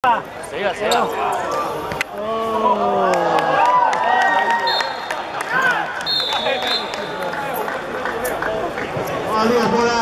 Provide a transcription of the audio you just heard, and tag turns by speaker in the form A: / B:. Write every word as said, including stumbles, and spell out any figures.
A: 谁呀谁呀？
B: 哦。哇，这个波呢？